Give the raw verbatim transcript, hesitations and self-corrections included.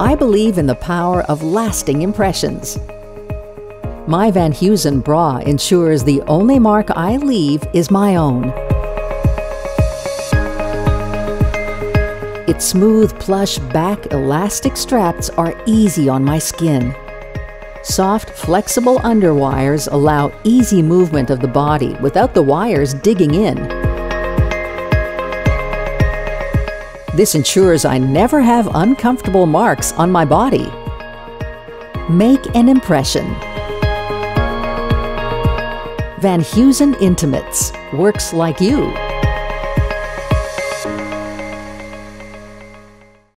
I believe in the power of lasting impressions. My Van Heusen bra ensures the only mark I leave is my own. Its smooth plush back elastic straps are easy on my skin. Soft, flexible underwires allow easy movement of the body without the wires digging in. This ensures I never have uncomfortable marks on my body. Make an impression. Van Heusen Intimates works like you.